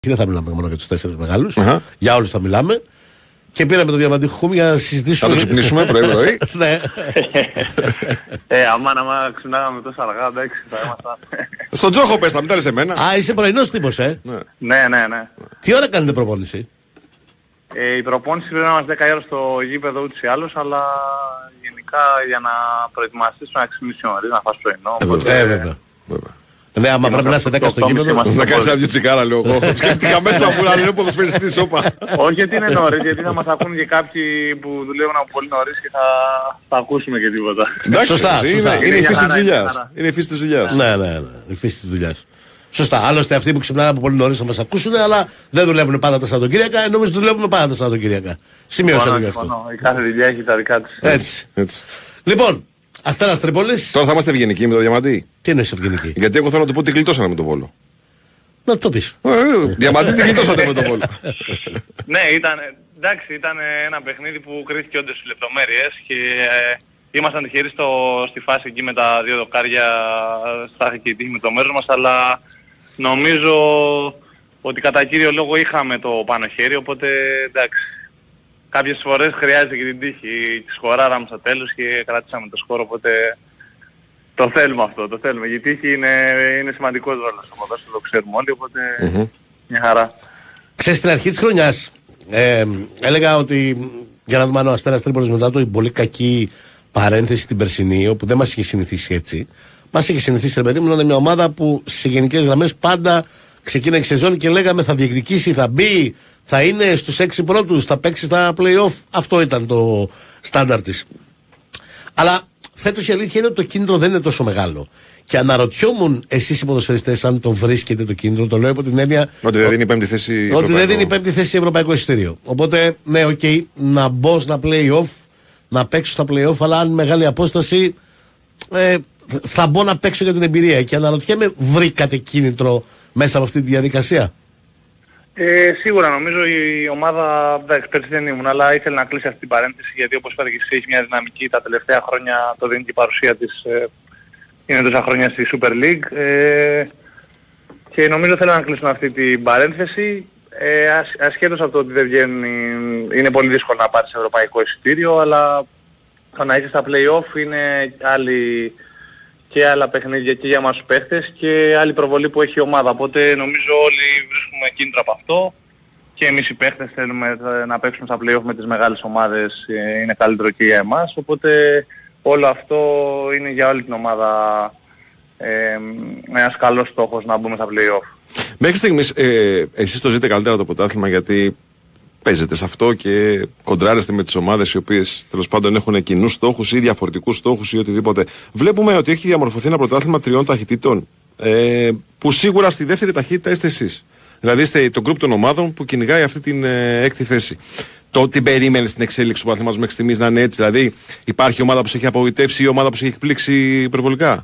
Δεν θα μιλάμε μόνο για τους 4 μεγάλους. Για όλους θα μιλάμε. Και πήραμε το Διαμαντή Χούμ για να συζητήσουμε. Θα το ξυπνήσουμε πρωί-πρωί. Ναι. Άμα ξυπνάγαμε τόσο αργά, εντάξει, θα ήμασταν. Στον Τζόχο πες, θα μην τα λες εμένα. Α, είσαι πρωινός τύπος, Ναι. Τι ώρα κάνετε προπόνηση? Η προπόνηση πρέπει να είμαστε 10 ώρα στο γήπεδο ούτως ή άλλως, αλλά γενικά για να προετοιμαστείς να ξυπνήσεις νωρίς, να φας πρωινό. Βέβαια. Ναι, άμα πρέπει να είσαι 10 στο γήπεδο. Να κάνεις ένα δυο τσικάρα, λέω εγώ. Σκέφτηκα μέσα μου να λένε ποδοσφαιριστής, όπα. Όχι γιατί είναι νωρίς, γιατί θα μας ακούν και κάποιοι που δουλεύουν από πολύ νωρίς και θα ακούσουμε και τίποτα. Σωστά. Είναι η φύση της δουλειάς. Είναι η φύση της δουλειάς. Ναι, η φύση της δουλειάς. Σωστά. Άλλωστε αυτοί που ξυπνάνε από πολύ νωρίς θα μας ακούσουν, αλλά δεν δουλεύουν πάντα τα Σαββατοκύριακα, ενώ εμείς δουλεύουμε πάντα τα Σαββατοκύριακα. Σημείωσα το γι' αυτό. Η κάθε δουλειά έχει τα δικά της. Έτσι. Λοιπόν, Αστέρας Τρίπολης. Τώρα θα είμαστε ευγενικοί με το Διαμαντή. Τι εννοείς ευγενικοί? Γιατί εγώ θέλω να του πω ότι γλιτώσανε με τον Βόλο. Να το πεις. Διαμαντή, τι γλιτώσατε με τον Βόλο. Ναι, ήταν ένα παιχνίδι που κρίθηκε όντως στις λεπτομέρειες και ήμασταν τυχεροί στη φάση εκεί με τα 2 δοκάρια, στάθηκε η τύχη με το μέρος μας, αλλά νομίζω ότι κατά κύριο λόγο είχαμε το πάνω χέρι, οπότε εντάξει. Κάποιες φορές χρειάζεται και την τύχη. Τη σκοράραμε στο τέλος και κρατήσαμε το σκορ, οπότε το θέλουμε αυτό, το θέλουμε. Η τύχη είναι σημαντικός ρόλος στο ποδόσφαιρο, το ξέρουμε όλοι, οπότε μια χαρά. Ξέρεις, στην αρχή της χρονιάς έλεγα ότι για να δούμε αν ο Αστέρας Τρίπολης μετά το πολύ κακή παρένθεση την περσινή, όπου δεν μας είχε συνηθίσει έτσι, μας είχε συνηθίσει, ρε παιδί μου, να είναι μια ομάδα που σε γενικές γραμμές πάντα ξεκίνησε σεζόν και λέγαμε θα διεκδικήσει, θα μπει, θα είναι στους 6 πρώτους, θα παίξει στα play-off. Αυτό ήταν το στάνταρ της. Αλλά φέτος η αλήθεια είναι ότι το κίνητρο δεν είναι τόσο μεγάλο. Και αναρωτιόμουν εσείς οι ποδοσφαιριστές αν το βρίσκετε το κίνητρο, το λέω από την έννοια ότι δεν δίνει πέμπτη θέση. Ότι δεν δίνει πέμπτη θέση ευρωπαϊκό εισιτήριο. Οπότε, ναι, να μπω στα play-off, να παίξω στα play-off, αλλά αν μεγάλη απόσταση θα μπω να παίξω για την εμπειρία. Και αναρωτιέμαι, βρήκατε κίνητρο μέσα από αυτή τη διαδικασία? Σίγουρα νομίζω η ομάδα, εντάξει, πέρσι δεν ήμουν, αλλά ήθελε να κλείσει αυτή την παρένθεση, γιατί όπως είπατε και εσείς έχει μια δυναμική τα τελευταία χρόνια, το δίνει και η παρουσία της, είναι τόσα χρόνια στη Super League, και νομίζω θέλω να κλείσουν αυτή την παρένθεση, ασχέτως από το ότι δεν βγαίνει, είναι πολύ δύσκολο να πάρεις ευρωπαϊκό εισιτήριο, αλλά το να είσαι στα play-off είναι και άλλα παιχνίδια και για μας τους παίχτες και άλλη προβολή που έχει η ομάδα. Οπότε νομίζω όλοι βρίσκουμε κίνητρο από αυτό και εμείς οι παίχτες θέλουμε να παίξουμε στα play-off με τις μεγάλες ομάδες, είναι καλύτερο και για εμάς. Οπότε όλο αυτό είναι για όλη την ομάδα ένας καλός στόχος να μπούμε στα play-off. Μέχρι στιγμής εσείς το ζείτε καλύτερα το πρωτάθλημα, γιατί παίζετε σε αυτό και κοντράρεστε με τις ομάδες οι οποίες τέλος πάντων έχουν κοινούς στόχους ή διαφορετικούς στόχους ή οτιδήποτε. Βλέπουμε ότι έχει διαμορφωθεί ένα πρωτάθλημα 3 ταχυτήτων, που σίγουρα στη δεύτερη ταχύτητα είστε εσείς. Δηλαδή είστε το γκρουπ των ομάδων που κυνηγάει αυτή την 6η θέση. Την περίμενε στην εξέλιξη του πρωταθλήματος μέχρι στιγμής να είναι έτσι? Δηλαδή υπάρχει ομάδα που σε έχει απογοητεύσει ή ομάδα που σε έχει εκπλήξει υπερβολικά?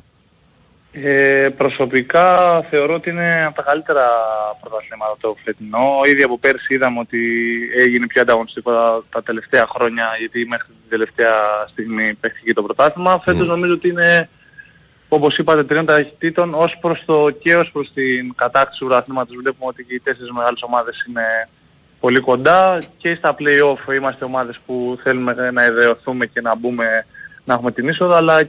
Προσωπικά θεωρώ ότι είναι από τα καλύτερα πρωταθλήματα το φετινό. Ήδη από πέρσι είδαμε ότι έγινε πιο ανταγωνιστικό τα τελευταία χρόνια, γιατί μέχρι την τελευταία στιγμή παίχθηκε το πρωτάθλημα. Φέτος νομίζω ότι είναι, όπως είπατε, 3 ταχυτήτων ως προς την κατάκτηση του πρωταθλήματος. Βλέπουμε ότι και οι 4 μεγάλες ομάδες είναι πολύ κοντά και στα play-off είμαστε ομάδες που θέλουμε να εδραιωθούμε και να μπούμε, να έχουμε την είσοδο, αλλά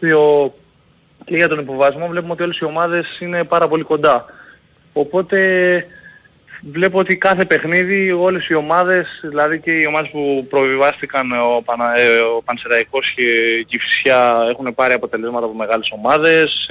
και για τον υποβασμό βλέπουμε ότι όλες οι ομάδες είναι πάρα πολύ κοντά. Οπότε βλέπω ότι κάθε παιχνίδι, όλες οι ομάδες, δηλαδή και οι ομάδες που προβιβάστηκαν, ο Πανσεραϊκός και η Κηφισιά, έχουν πάρει αποτελέσματα από μεγάλες ομάδες.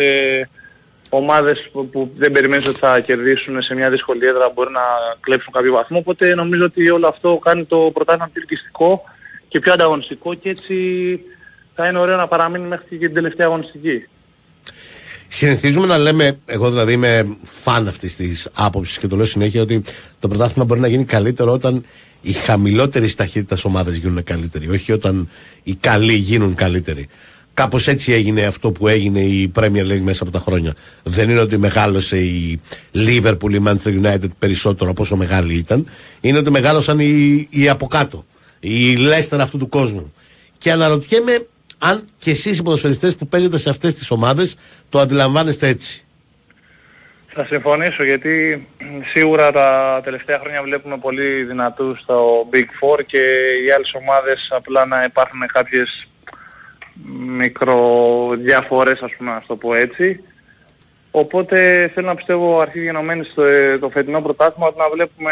Ομάδες που δεν περιμένεις ότι θα κερδίσουν σε μια δύσκολη έδρα μπορεί να κλέψουν κάποιο βαθμό. Οπότε νομίζω ότι όλο αυτό κάνει το πρωτάθλημα πιο ελκυστικό και πιο ανταγωνιστικό, και έτσι θα είναι ωραίο να παραμείνει μέχρι και την τελευταία αγωνιστική. Συνηθίζουμε να λέμε, εγώ δηλαδή είμαι φαν αυτής της άποψης και το λέω συνέχεια, ότι το πρωτάθλημα μπορεί να γίνει καλύτερο όταν οι χαμηλότερες ταχύτητας ομάδες γίνουν καλύτεροι, όχι όταν οι καλοί γίνουν καλύτεροι. Κάπως έτσι έγινε αυτό που έγινε η Premier League μέσα από τα χρόνια. Δεν είναι ότι μεγάλωσε η Liverpool, η Manchester United περισσότερο από όσο μεγάλη ήταν. Είναι ότι μεγάλωσαν οι από κάτω, οι Leicester αυτού του κόσμου. Και αναρωτιέμαι αν και εσείς οι ποδοσφαιριστές που παίζετε σε αυτές τις ομάδες το αντιλαμβάνεστε έτσι. Θα συμφωνήσω, γιατί σίγουρα τα τελευταία χρόνια βλέπουμε πολύ δυνατούς στο Big Four και οι άλλες ομάδες απλά να υπάρχουν κάποιες μικροδιαφορές, ας πούμε, να το πω έτσι. Οπότε θέλω να πιστεύω αρχή γενομένη στο το φετινό πρωτάθλημα ότι να βλέπουμε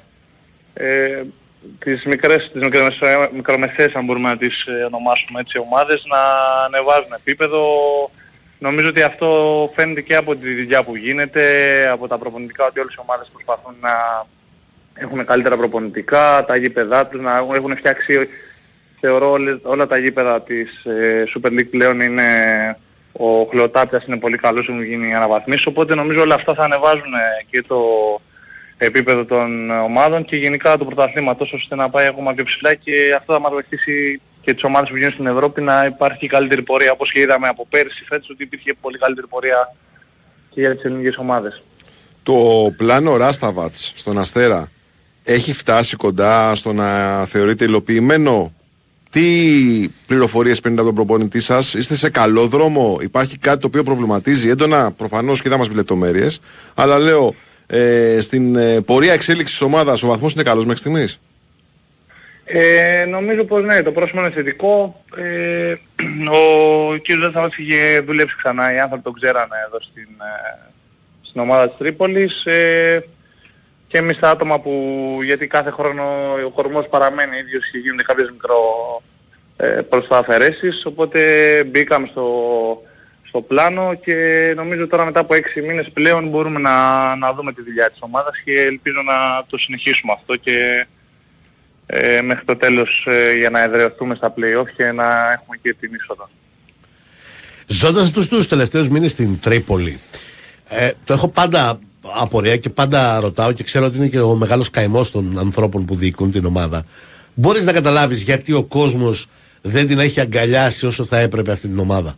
τις μικρομεσαίες, αν μπορούμε να τις ονομάσουμε έτσι, ομάδες να ανεβάζουν επίπεδο. Νομίζω ότι αυτό φαίνεται και από τη δουλειά που γίνεται, από τα προπονητικά, ότι όλες οι ομάδες προσπαθούν να έχουν καλύτερα προπονητικά, τα γήπεδά τους, να έχουν φτιάξει, θεωρώ, όλα τα γήπεδα της Super League πλέον είναι, ο Χλωτάπιας είναι πολύ καλός, έχουν γίνει αναβαθμίσεις, οπότε νομίζω όλα αυτά θα ανεβάζουν και το επίπεδο των ομάδων και γενικά του πρωταθλήματος, ώστε να πάει ακόμα πιο ψηλά, και αυτό θα μας βοηθήσει και τις ομάδες που γίνουν στην Ευρώπη να υπάρχει καλύτερη πορεία, όπως και είδαμε από πέρσι φέτος ότι υπήρχε πολύ καλύτερη πορεία και για τις ελληνικές ομάδες. Το πλάνο Ράσταβατς στον Αστέρα έχει φτάσει κοντά στο να θεωρείται υλοποιημένο? Τι πληροφορίες παίρνετε από τον προπονητή σας? Είστε σε καλό δρόμο? Υπάρχει κάτι το οποίο προβληματίζει έντονα? Προφανώς και δεν μας πει λεπτομέρειες, αλλά λέω στην πορεία εξέλιξης της ομάδας ο βαθμός είναι καλός μέχρι στιγμής? Νομίζω πως ναι, το πρόσωπο είναι θετικό. Ο κ. Ράσταβατς είχε δουλέψει ξανά, οι άνθρωποι τον ξέρανε εδώ στην ομάδα της Τρίπολης. Και εμείς τα άτομα που, γιατί κάθε χρόνο ο κορμός παραμένει ίδιος και γίνονται κάποιες προσταφαιρέσεις, οπότε μπήκαμε στο πλάνο και νομίζω τώρα μετά από 6 μήνες πλέον μπορούμε να δούμε τη δουλειά της ομάδας και ελπίζω να το συνεχίσουμε αυτό και μέχρι το τέλος για να εδραιωθούμε στα play-off και να έχουμε και την είσοδο. Ζώντας τους τελευταίους μήνες στην Τρίπολη, το έχω πάντα απορία και πάντα ρωτάω και ξέρω ότι είναι και ο μεγάλος καημός των ανθρώπων που διοικούν την ομάδα. Μπορείς να καταλάβεις γιατί ο κόσμος δεν την έχει αγκαλιάσει όσο θα έπρεπε αυτή την ομάδα?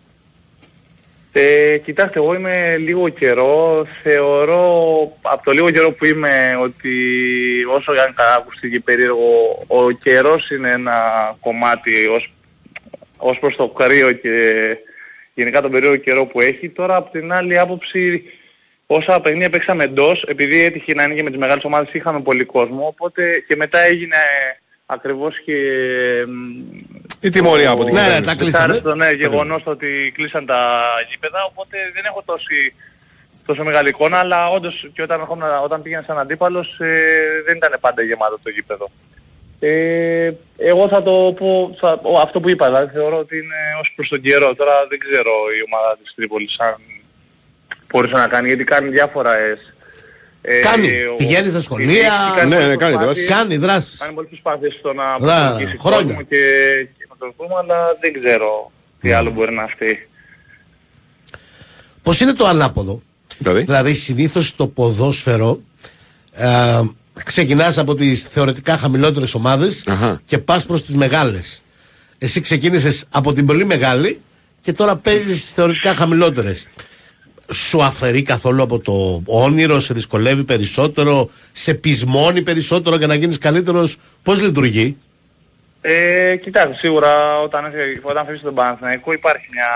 Κοιτάξτε, εγώ είμαι λίγο καιρό, θεωρώ από το λίγο καιρό που είμαι ότι όσο αν ακουστεί περίεργο, ο καιρός είναι ένα κομμάτι ως προς το κρύο και γενικά τον περίεργο καιρό που έχει. Τώρα από την άλλη άποψη, όσα παιχνίδια παίξαμε εντός, επειδή έτυχε να είναι και με τις μεγάλες ομάδες, είχαμε πολύ κόσμο, οπότε και μετά έγινε ακριβώς και η τιμωρία από την κυβέρνηση. Ναι, γεγονός ότι κλείσαν τα γήπεδα, οπότε δεν έχω τόσο μεγάλη εικόνα, αλλά όντως και όταν πήγαινε σαν αντίπαλος δεν ήταν πάντα γεμάτο το γήπεδο. Εγώ θα το πω αυτό που είπα, δηλαδή θεωρώ ότι είναι ως προς τον καιρό. Τώρα δεν ξέρω η ομάδα της Τρίπολης αν μπορούσε να κάνει, γιατί κάνει διάφορα κάνει, πηγαίνει στα σχολεία, κάνει δράσεις. Κάνει πολλές προσπάθειες στο να προσελκύσει κόσμο και να τον πούμε, αλλά δεν ξέρω τι άλλο μπορεί να φταίει. Πώς είναι το ανάποδο? Δηλαδή συνήθως το ποδόσφαιρο ξεκινάς από τις θεωρητικά χαμηλότερες ομάδες και πας προς τις μεγάλες. Εσύ ξεκίνησες από την πολύ μεγάλη και τώρα παίζεις στις θεωρητικά χαμηλότερες. Σου αφαιρεί καθόλου από το όνειρο, σε δυσκολεύει περισσότερο, σε πεισμώνει περισσότερο για να γίνεις καλύτερος? Πώς λειτουργεί? Κοιτάξτε, σίγουρα όταν φεύγεις στον Παναθηναϊκό υπάρχει μια...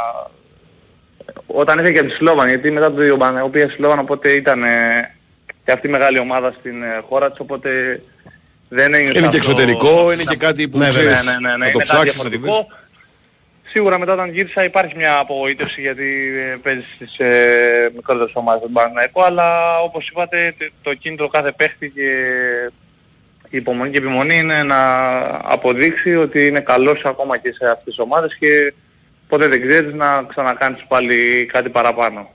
Όταν έφυγε και από τη Σλόβαν, γιατί μετά το Παναθηναϊκό πήγε στη Σλόβαν, οπότε ήταν και αυτή η μεγάλη ομάδα στην χώρα της, οπότε δεν ένιωσα... Είναι και εξωτερικό, είναι και κάτι που ξέρεις να το ψάξεις, να το δεις. Σίγουρα μετά όταν γύρισα υπάρχει μια απογοήτευση, γιατί παίζεις στις μικρότερες ομάδες του Παναθηναϊκού, αλλά όπως είπατε το κίνητρο κάθε παίχτη και η υπομονή και επιμονή είναι να αποδείξει ότι είναι καλός ακόμα και σε αυτές τις ομάδες και ποτέ δεν ξέρεις να ξανακάνεις πάλι κάτι παραπάνω.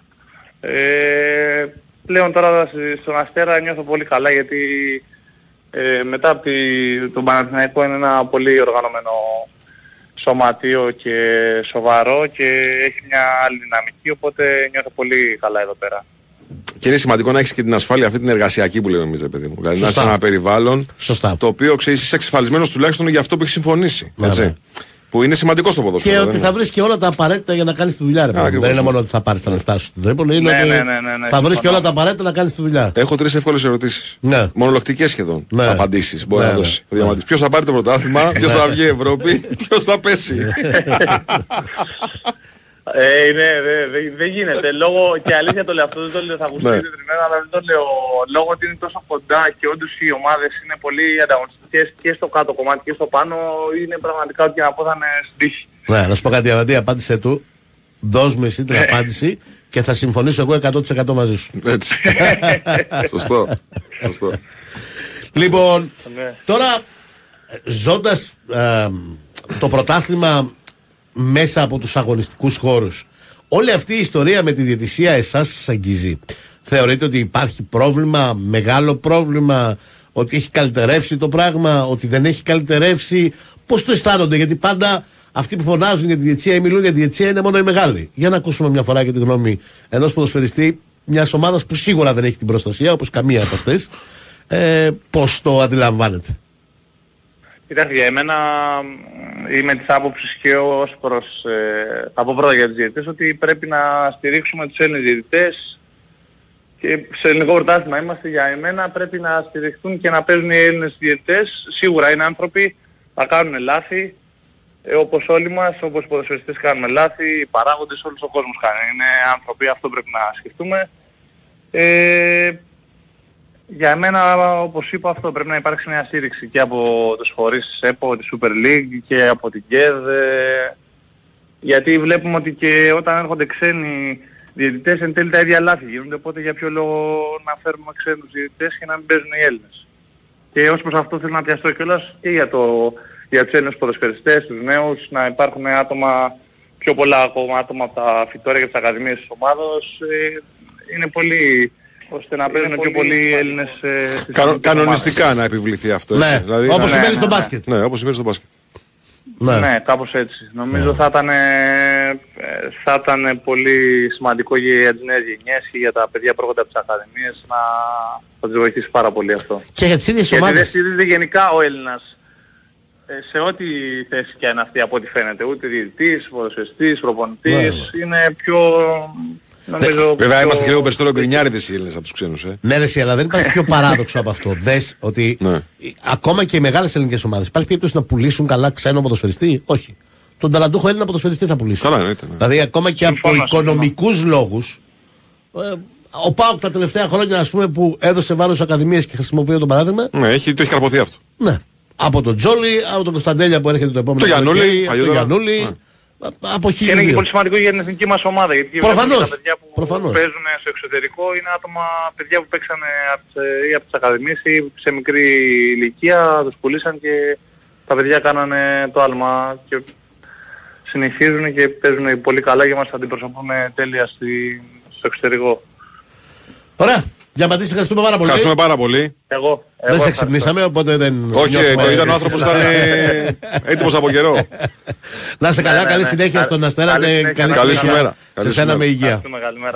Πλέον τώρα στον Αστέρα νιώθω πολύ καλά, γιατί μετά από τον Παναθηναϊκό είναι ένα πολύ οργανωμένο σωματείο και σοβαρό και έχει μια άλλη δυναμική, οπότε νιώθω πολύ καλά εδώ πέρα. Και είναι σημαντικό να έχεις και την ασφάλεια αυτή την εργασιακή που λέμε εμείς, ρε παιδί μου. Δηλαδή να είσαι σε ένα περιβάλλον το οποίο ξέρεις, είσαι εξασφαλισμένος τουλάχιστον για αυτό που έχεις συμφωνήσει. Έτσι. Που είναι σημαντικό στο ποδόσφαιρο. Και ότι θα βρεις και όλα τα απαραίτητα για να κάνεις τη δουλειά. Δεν είναι μόνο ότι θα πάρεις τα λεφτά σου στην Τρίπολη, είναι ότι θα βρεις και όλα τα απαραίτητα να κάνεις τη δουλειά. Έχω 3 εύκολες ερωτήσεις. Μονολογικές σχεδόν απαντήσεις. Μπορεί να δώσει. Ποιος θα πάρει το πρωτάθλημα, ποιος θα βγει Ευρώπη, ποιος θα πέσει. Δεν γίνεται. Λόγω, και αλήθεια το λέω αυτό, δεν το λέω θα ακουστεί τριμμένα, αλλά δεν το λέω λόγω ότι είναι τόσο κοντά και όντως οι ομάδες είναι πολύ ανταγωνιστικές και στο κάτω κομμάτι και στο πάνω, είναι πραγματικά ότι να πω θα είναι στην τύχη. Ναι, να σου πω κάτι, Αβαντή, απάντησε του. Δώσ' μου εσύ την απάντηση και θα συμφωνήσω εγώ 100% μαζί σου. Έτσι. Σωστό. Λοιπόν, τώρα ζώντας το πρωτάθλημα μέσα από τους αγωνιστικούς χώρους, όλη αυτή η ιστορία με τη διαιτησία εσάς σας αγγίζει? Θεωρείτε ότι υπάρχει πρόβλημα, μεγάλο πρόβλημα, ότι έχει καλυτερεύσει το πράγμα, ότι δεν έχει καλυτερεύσει? Πώς το αισθάνονται? Γιατί πάντα αυτοί που φωνάζουν για τη διαιτησία ή μιλούν για τη διαιτησία είναι μόνο οι μεγάλοι. Για να ακούσουμε μια φορά και τη γνώμη ενός ποδοσφαιριστή μιας ομάδας που σίγουρα δεν έχει την προστασία, όπως καμία από αυτές. Πώς το αντιλαμβάνετε? Κοιτάξτε, για εμένα είμαι της άποψης και ως προς, θα πω πρώτα για τους διαιτητές, ότι πρέπει να στηρίξουμε τους Έλληνες διαιτητές και σε ελληνικό πρωτάθλημα είμαστε. Για εμένα πρέπει να στηριχτούν και να παίζουν οι Έλληνες διαιτητές. Σίγουρα είναι άνθρωποι, θα κάνουν λάθη, όπως όλοι μας, όπως οι ποδοσφαιριστές κάνουμε λάθη, οι παράγοντες, όλος ο κόσμος κάνει. Είναι άνθρωποι, αυτό πρέπει να σκεφτούμε. Για μένα, όπως είπα, αυτό πρέπει να υπάρξει μια στήριξη και από τους φορείς της ΕΠΟ, τη Super League και από την ΚΕΔ, γιατί βλέπουμε ότι και όταν έρχονται ξένοι διαιτητές εν τέλει τα ίδια λάθη γίνονται, οπότε για ποιο λόγο να φέρουμε ξένους διαιτητές και να μην παίζουν οι Έλληνες. Και ως προς αυτό θέλω να πιαστώ κιόλας και για τους Έλληνες ποδοσφαιριστές, τους νέους, να υπάρχουν άτομα, πιο πολλά ακόμα άτομα από τα φυτόρια και τις ακαδημίες της ομάδος, είναι πολύ, ώστε να παίζουν πιο πολλοί Έλληνες κανονιστικά να επιβληθεί αυτό, έτσι. Ναι, δηλαδή, όπως συμβαίνει στο μπάσκετ. Ναι, όπως συμβαίνει στο μπάσκετ. Ναι, κάπως έτσι. Νομίζω θα ήταν πολύ σημαντικό για τις νέες γενιές και για τα παιδιά που έρχονται από τις ακαδημίες να θα τους βοηθήσει πάρα πολύ αυτό. Και για τις ίδιες ομάδες. ομάδες. Γιατί δεν στηρίζεται γενικά ο Έλληνας σε ό,τι θέση και αν αυτή από ό,τι φαίνεται. Ούτε διαιτητής, ποδοσφαιριστής, προπονητής. Είναι πιο... Βέβαια είμαστε και λίγο περισσότερο γκρινιάριδες οι Έλληνες από τους ξένους. Ναι, ρε, αλλά δεν υπάρχει πιο παράδοξο από αυτό. Δες ότι ακόμα και οι μεγάλες ελληνικές ομάδες υπάρχει περίπτωση να πουλήσουν καλά ξένο ποδοσφαιριστή? Όχι. Τον ταλαντούχο Έλληνα ποδοσφαιριστή θα πουλήσουν. Καλά, ναι. Δηλαδή ακόμα και από οικονομικούς λόγους. Ο ΠΑΟΚ τα τελευταία χρόνια, ας πούμε, που έδωσε βάρος ακαδημίες και χρησιμοποιεί το παράδειγμα. Ναι, το έχει καρποθεί αυτό. Ναι. Από τον Τζόλι, από τον Κωνσταντέλια που έρχεται το επόμενο. Το Γιαννούλη. Από και είναι και πολύ σημαντικό για την εθνική μας ομάδα, γιατί τα παιδιά που παίζουν στο εξωτερικό είναι παιδιά που παίξανε ή από τις ακαδημίες ή σε μικρή ηλικία, τους πουλήσαν και τα παιδιά κάνανε το άλμα και συνεχίζουν και παίζουν πολύ καλά και μας αντιπροσωπούμε τέλεια στο εξωτερικό. Ωραία. Για Ματίση, ευχαριστούμε πάρα πολύ. Ευχαριστούμε πάρα πολύ. Δεν σε ξυπνήσαμε, οπότε δεν... Όχι, ήταν ο άνθρωπος που ήταν έτοιμος από καιρό. Να είσαι καλά, καλή συνέχεια στον Αστέρα και καλή συνέχεια σε σένα με υγεία.